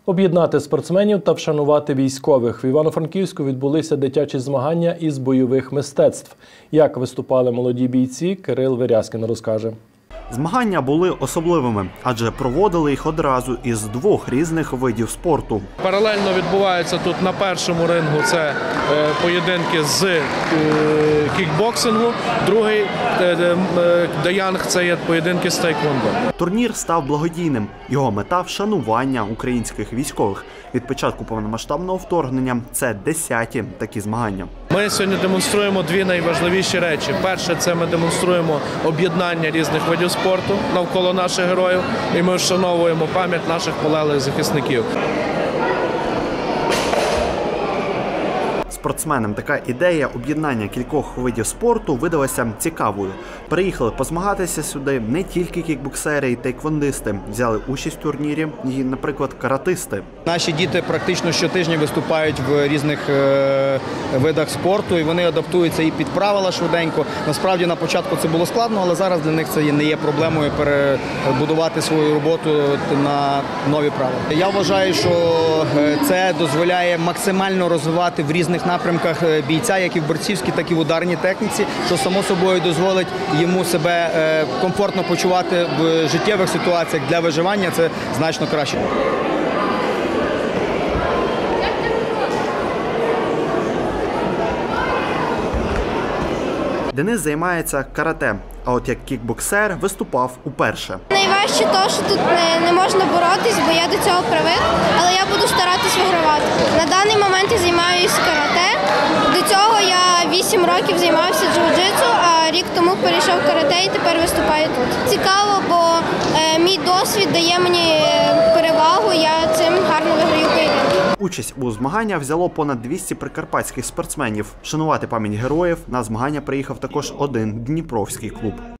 Об'єднати спортсменів та вшанувати військових. В Івано-Франківську відбулися дитячі змагання із бойових мистецтв. Як виступали молоді бійці, Кирил Верязкін розкаже. Змагання були особливими, адже проводили їх одразу із двох різних видів спорту. Паралельно відбувається тут на першому рингу це поєдинки з кікбоксингу, другий даянг – це є поєдинки з тайквондо. Турнір став благодійним. Його мета – вшанування українських військових. Від початку повномасштабного вторгнення це 10-ті такі змагання. Ми сьогодні демонструємо дві найважливіші речі. Перше – це ми демонструємо об'єднання різних видів спорту навколо наших героїв, і ми вшановуємо пам'ять наших полеглих захисників. Спортсменам така ідея об'єднання кількох видів спорту видалася цікавою. Приїхали позмагатися сюди не тільки кікбоксери і тейквондисти. Взяли участь в турнірі і, наприклад, каратисти. Наші діти практично щотижня виступають в різних видах спорту, і вони адаптуються і під правила швиденько. Насправді, на початку це було складно, але зараз для них це не є проблемою перебудувати свою роботу на нові правила. Я вважаю, що це дозволяє максимально розвивати в різних напрямках бійця, як і в борцівській, так і в ударній техніці, що само собою дозволить йому себе комфортно почувати в життєвих ситуаціях. Для виживання це значно краще. Денис займається карате, а от як кікбоксер виступав уперше. Найважче те, що тут не можна боротись, бо я до цього привик, але я буду старатись вигравати. На даний момент я займаюся карате. До цього я 8 років займався джиу-джитсу, а рік тому перейшов в карате і тепер виступаю тут. Цікаво, бо мій досвід дає мені перевагу, я цим гарно виграю поєдинки. Участь у змаганнях взяло понад 200 прикарпатських спортсменів. Шанувати пам'ять героїв на змагання приїхав також один дніпровський клуб.